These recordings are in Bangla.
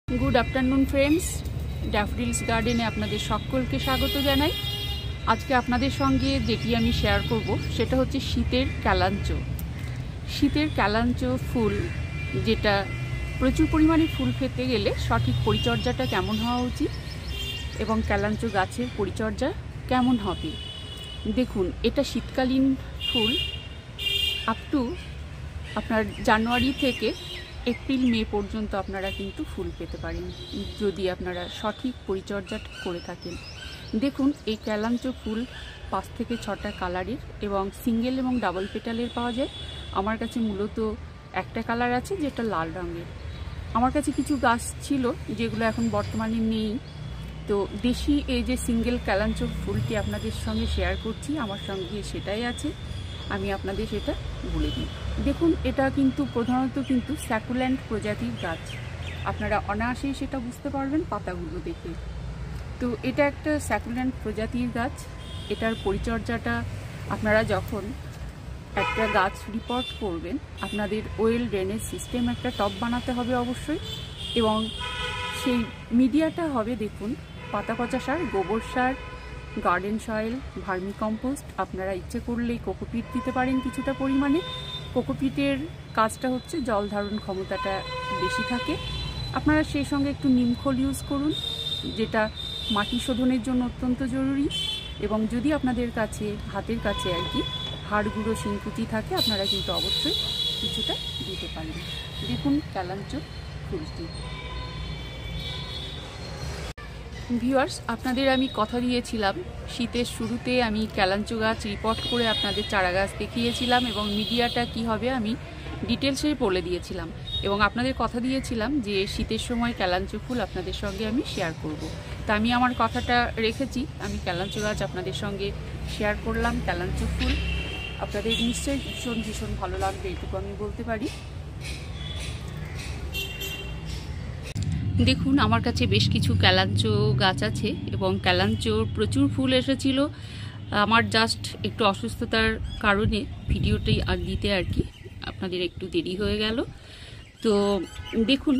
गुड आफ्टरनून फ्रेंड्स, डैफोडिल्स गार्डेने आपनादेर सकलके स्वागत जानाई। आज के आपनादेर संगे जेटी आमी शेयर करब सेटा होच्छे शीतेर क्यालांचो। शीतेर क्यालांचो फुल जेटा प्रचुर परिमाणे फुल पेते गेले सठिक परिचर्याटा केमन हওয়া उचित एबं क्यालांचो गाछेर परिचर्या केमन हबे। देखुन एटा शीतकालीन फुल आप टू आपनार जानुआरी थेके एप्रिल मे पर्यन्त आपनारा किन्तु फुल पेते पारेन यदि आपनारा सठिक परिचर्या करे थाकेन। देखुन ए क्यालांचो फुल 5 থেকে 6টা कालारेर एवं सिंगल एवं डाबल पेटालेर पाওয়া যায়। आमार काछे मूलत एकटा कालार आछे जेटा लाल रंगेर। आमार काछे किछु गाछ छिलो जेगुलो एखन बर्तमाने नेই। तो देशी এই যে সিঙ্গেল ক্যালাঞ্চো ফুলটি আপনাদের সঙ্গে শেয়ার করছি, আমার সঙ্গে সেটাই আছে, আমি আপনাদের সেটা বলে দিই। দেখুন এটা কিন্তু প্রধানত কিন্তু স্যাকুল্যান্ট প্রজাতির গাছ, আপনারা অনায়াসেই সেটা বুঝতে পারবেন পাতাগুলো দেখে। তো এটা একটা স্যাকুল্যান্ট প্রজাতির গাছ। এটার পরিচর্যাটা আপনারা যখন একটা গাছ রিপোর্ট করবেন আপনাদের ওয়েল ড্রেনেজ সিস্টেম একটা টব বানাতে হবে অবশ্যই, এবং সেই মিডিয়াটা হবে দেখুন পাতা পচা সার, গোবর সার, গার্ডেন সয়েল, ভার্মি কম্পোস্ট। আপনারা ইচ্ছে করলে কোকোপিট দিতে পারেন কিছুটা পরিমাণে। কোকোপিটের কাজটা হচ্ছে জল ধারণ ক্ষমতাটা বেশি থাকে। আপনারা সেই সঙ্গে একটু নিমখোল ইউজ করুন যেটা মাটি শোধনের জন্য অত্যন্ত জরুরি, এবং যদি আপনাদের কাছে হাতের কাছে আর কি হাড় গুঁড়ো শিংকুচি থাকে আপনারা কিন্তু অবশ্যই কিছুটা দিতে পারেন। দেখুন ক্যালাঞ্চো ফুলটি। ভিউয়ার্স, আপনাদের আমি কথা দিয়েছিলাম শীতের শুরুতে আমি ক্যালাঞ্চো গাছ রিপোর্ট করে আপনাদের চারা গাছ দেখিয়েছিলাম এবং মিডিয়াটা কি হবে আমি ডিটেলসে বলে দিয়েছিলাম, এবং আপনাদের কথা দিয়েছিলাম যে শীতের সময় ক্যালাঞ্চো ফুল আপনাদের সঙ্গে আমি শেয়ার করব। তা আমি আমার কথাটা রেখেছি, আমি ক্যালাঞ্চো গাছ আপনাদের সঙ্গে শেয়ার করলাম। ক্যালাঞ্চো ফুল আপনাদের নিশ্চয়ই ভীষণ ভীষণ ভালো লাগবে, এইটুকু আমি বলতে পারি। দেখুন আমার কাছে বেশ কিছু ক্যালাঞ্চো গাছ আছে এবং ক্যালাঞ্চোর প্রচুর ফুল এসেছিল। আমার জাস্ট একটু অসুস্থতার কারণে ভিডিওটাই দিতে আর কি আপনাদের একটু দেরি হয়ে গেল। তো দেখুন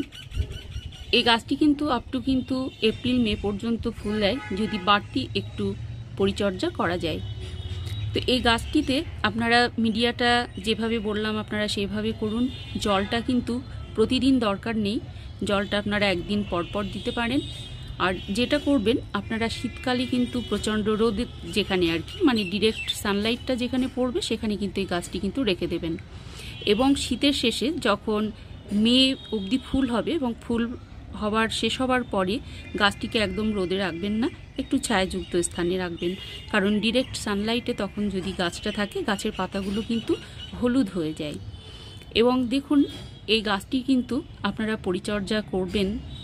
এই গাছটি কিন্তু আপ টু কিন্তু এপ্রিল মে পর্যন্ত ফুল দেয় যদি বাড়তি একটু পরিচর্যা করা যায়। তো এই গাছটিতে আপনারা মিডিয়াটা যেভাবে বললাম আপনারা সেভাবে করুন। জলটা কিন্তু প্রতিদিন দরকার নেই, জলটা আপনারা একদিন পরপর দিতে পারেন। আর যেটা করবেন আপনারা শীতকালে কিন্তু প্রচণ্ড রোদ যেখানে আর কি মানে ডিরেক্ট সানলাইটটা যেখানে পড়বে সেখানে কিন্তু এই গাছটি কিন্তু রেখে দেবেন, এবং শীতের শেষে যখন মে অবধি ফুল হবে এবং ফুল হবার শেষ হবার পরে গাছটিকে একদম রোদে রাখবেন না, একটু ছায়াযুক্ত স্থানে রাখবেন, কারণ ডিরেক্ট সানলাইটে তখন যদি গাছটা থাকে গাছের পাতাগুলো কিন্তু হলুদ হয়ে যায়। এবং দেখুন এই গাছটি কিন্তু আপনারা পরিচর্যা করবেন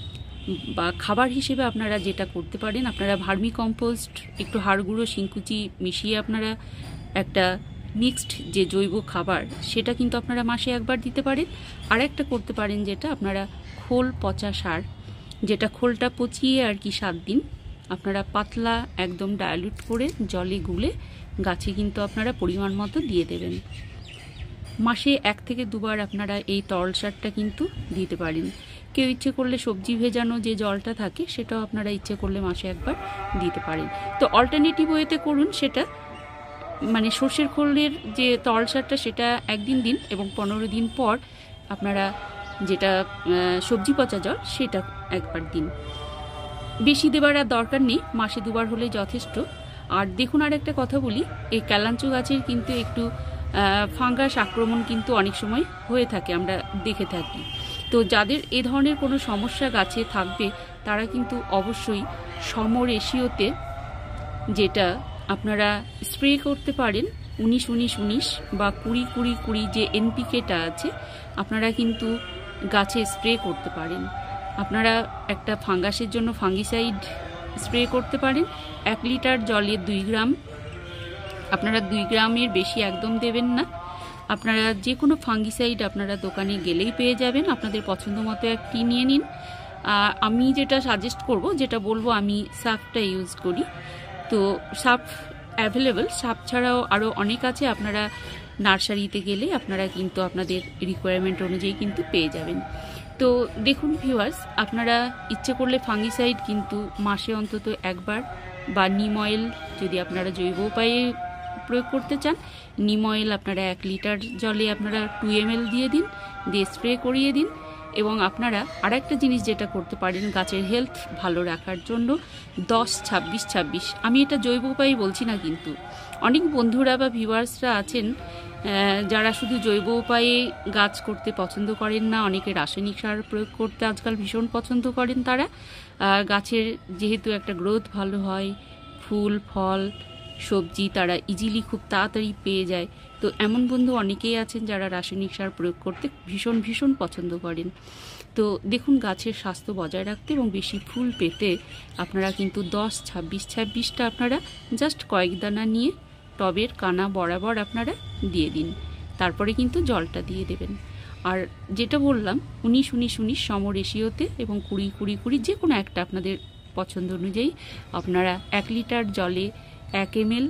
বা খাবার হিসেবে আপনারা যেটা করতে পারেন আপনারা ভার্মি কম্পোস্ট একটু হাড় গুঁড়ো শিংকুচি মিশিয়ে আপনারা একটা মিক্সড যে জৈব খাবার সেটা কিন্তু আপনারা মাসে একবার দিতে পারেন। আর একটা করতে পারেন যেটা আপনারা খোল পচা সার, যেটা খোলটা পচিয়ে আর কি 7 দিন আপনারা পাতলা একদম ডাইলুট করে জলে গুলে গাছে কিন্তু আপনারা পরিমাণ মতো দিয়ে দেবেন। মাসে 1 থেকে 2 বার আপনারা এই তরল সারটা কিন্তু দিতে পারেন। কেউ ইচ্ছে করলে সবজি ভেজানো যে জলটা থাকে সেটাও আপনারা ইচ্ছে করলে মাসে একবার দিতে পারেন। তো অল্টারনেটিভ ওয়েতে করুন, সেটা মানে সর্ষের খোলের যে তরল সারটা সেটা একদিন দিন এবং 15 দিন পর আপনারা যেটা সবজি পচা জল সেটা একবার দিন। বেশি দেবার আর দরকার নেই, মাসে 2 বার হলে যথেষ্ট। আর দেখুন আর একটা কথা বলি, এই ক্যালাঞ্চো গাছের কিন্তু একটু ফাঙ্গাস আক্রমণ কিন্তু অনেক সময় হয়ে থাকে, আমরা দেখে থাকি। তো যাদের এ ধরনের কোনো সমস্যা গাছে থাকবে তারা কিন্তু অবশ্যই সমর এশিওতে যেটা আপনারা স্প্রে করতে পারেন 19-19-19 বা 20-20-20 যে এনপিকেটা আছে আপনারা কিন্তু গাছে স্প্রে করতে পারেন। আপনারা একটা ফাঙ্গাসের জন্য ফাঙ্গিসাইড স্প্রে করতে পারেন 1 লিটার জলে 2 গ্রাম। আপনারা 2 গ্রামের বেশি একদম দেবেন না। আপনারা যে কোনো ফাঙ্গিসাইড আপনারা দোকানে গেলেই পেয়ে যাবেন, আপনাদের পছন্দ মতো একটি নিয়ে নিন। আমি যেটা সাজেস্ট করব, যেটা বলবো, আমি সাফটা ইউজ করি। তো সাফ অ্যাভেলেবল, সাফ ছাড়াও আরও অনেক আছে, আপনারা নার্সারিতে গেলে আপনারা কিন্তু আপনাদের রিকোয়ারমেন্ট অনুযায়ী কিন্তু পেয়ে যাবেন। তো দেখুন ভিউয়ার্স, আপনারা ইচ্ছে করলে ফাঙ্গিসাইড কিন্তু মাসে অন্তত একবার, বা নিম অয়েল যদি আপনারা জৈব উপায়ে প্রয়োগ করতে চান, নিম অয়েল আপনারা 1 লিটার জলে আপনারা 2 ml দিয়ে দিন, দিয়ে স্প্রে করিয়ে দিন। এবং আপনারা আরেকটা জিনিস যেটা করতে পারেন গাছের হেলথ ভালো রাখার জন্য, 10-26-26, আমি এটা জৈব উপায়ে বলছি না, কিন্তু অনেক বন্ধুরা বা ভিউয়ার্সরা আছেন যারা শুধু জৈব উপায়ে গাছ করতে পছন্দ করেন না, অনেকে রাসায়নিক সার প্রয়োগ করতে আজকাল ভীষণ পছন্দ করেন। তারা গাছের যেহেতু একটা গ্রোথ ভালো হয়, ফুল ফল সবজি তারা ইজিলি খুব তাড়াতাড়ি পেয়ে যায়, তো এমন বন্ধু অনেকেই আছেন যারা রাসায়নিক সার প্রয়োগ করতে ভীষণ ভীষণ পছন্দ করেন। তো দেখুন, গাছের স্বাস্থ্য বজায় রাখতে এবং বেশি ফুল পেতে আপনারা কিন্তু 10-26-26টা আপনারা জাস্ট কয়েক দানা নিয়ে টবের কানা বরাবর আপনারা দিয়ে দিন, তারপরে কিন্তু জলটা দিয়ে দেবেন। আর যেটা বললাম 19-19-19 সমরেশিওতে এবং 20-20-20 যে কোনো একটা আপনাদের পছন্দ অনুযায়ী আপনারা 1 লিটার জলে 1 ml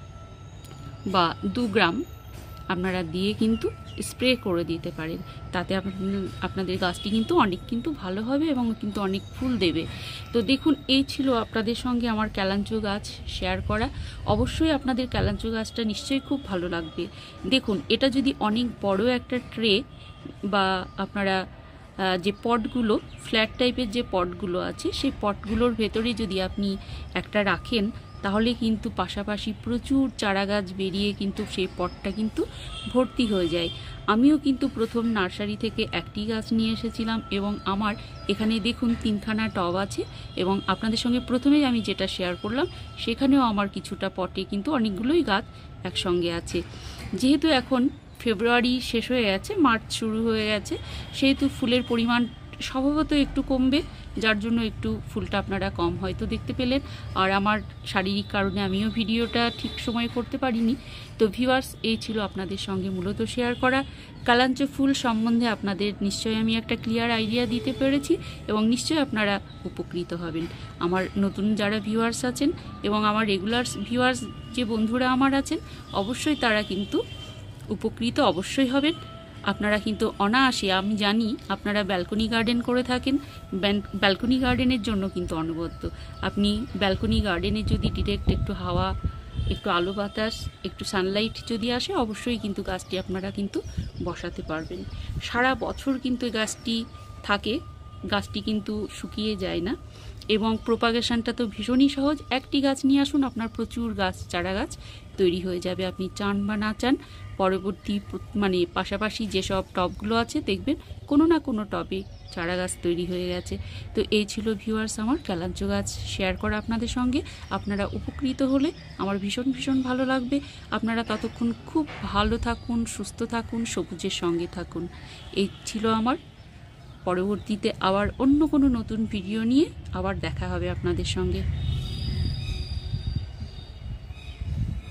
বা 2 গ্রাম আপনারা দিয়ে কিন্তু স্প্রে করে দিতে পারেন। তাতে আপনাদের গাছটি কিন্তু অনেক ভালো হবে এবং কিন্তু অনেক ফুল দেবে। তো দেখুন, এই ছিল আপনাদের সঙ্গে আমার ক্যালাঞ্চো গাছ শেয়ার করা। অবশ্যই আপনাদের ক্যালাঞ্চো গাছটা নিশ্চয়ই খুব ভালো লাগবে। দেখুন, এটা যদি অনেক বড় একটা ট্রে বা আপনারা যে পটগুলো ফ্ল্যাট টাইপের যে পটগুলো আছে, সেই পটগুলোর ভেতরে যদি আপনি একটা রাখেন, তাহলে কিন্তু পাশাপাশি প্রচুর চারা গাছ বেরিয়ে কিন্তু সেই পটটা কিন্তু ভর্তি হয়ে যায়। আমিও কিন্তু প্রথম নার্সারি থেকে একটি গাছ নিয়ে এসেছিলাম এবং আমার এখানে দেখুন 3খানা টব আছে, এবং আপনাদের সঙ্গে প্রথমেই আমি যেটা শেয়ার করলাম সেখানেও আমার কিছুটা পটে কিন্তু অনেকগুলোই গাছ একসঙ্গে আছে। যেহেতু এখন ফেব্রুয়ারি শেষ হয়ে গেছে, মার্চ শুরু হয়ে গেছে, সেহেতু ফুলের পরিমাণ স্বভাবত একটু কমবে, যার জন্য একটু ফুলটা আপনারা কম হয়তো দেখতে পেলেন। আর আমার শারীরিক কারণে আমিও ভিডিওটা ঠিক সময়ে করতে পারিনি। তো ভিউয়ার্স, এই ছিল আপনাদের সঙ্গে মূলত শেয়ার করা কালাঞ্চো ফুল সম্বন্ধে। আপনাদের নিশ্চয়ই আমি একটা ক্লিয়ার আইডিয়া দিতে পেরেছি এবং নিশ্চয়ই আপনারা উপকৃত হবেন। আমার নতুন যারা ভিউয়ার্স আছেন এবং আমার রেগুলার ভিউয়ার্স যে বন্ধুরা আমার আছেন, অবশ্যই তারা কিন্তু উপকৃত অবশ্যই হবেন। আপনারা কিন্তু অনায়াসে, আমি জানি আপনারা ব্যালকনি গার্ডেন করে থাকেন, ব্যালকনি গার্ডেনের জন্য কিন্তু অনবদ্য। আপনি ব্যালকনি গার্ডেনে যদি ডিরেক্ট একটু হাওয়া, একটু আলো বাতাস, একটু সানলাইট যদি আসে, অবশ্যই কিন্তু গাছটি আপনারা কিন্তু বসাতে পারবেন। সারা বছর কিন্তু গাছটি থাকে, গাছটি কিন্তু শুকিয়ে যায় না, এবং প্রোপাগেশনটা তো ভীষণই সহজ। একটি গাছ নিয়ে আসুন, আপনার প্রচুর গাছ, চারা গাছ তৈরি হয়ে যাবে। আপনি চান বা না চান, পরবর্তী পাশাপাশি যেসব টবগুলো আছে দেখবেন কোনো না কোনো টবে চারা গাছ তৈরি হয়ে গেছে। তো এই ছিল ভিউয়ার্স আমার ক্যালাঞ্চো গাছ শেয়ার করা আপনাদের সঙ্গে। আপনারা উপকৃত হলে আমার ভীষণ ভীষণ ভালো লাগবে। আপনারা ততক্ষণ খুব ভালো থাকুন, সুস্থ থাকুন, সবুজের সঙ্গে থাকুন। এই ছিল আমার। পরবর্তীতে আবার অন্য কোনো নতুন ভিডিও নিয়ে আবার দেখা হবে আপনাদের সঙ্গে।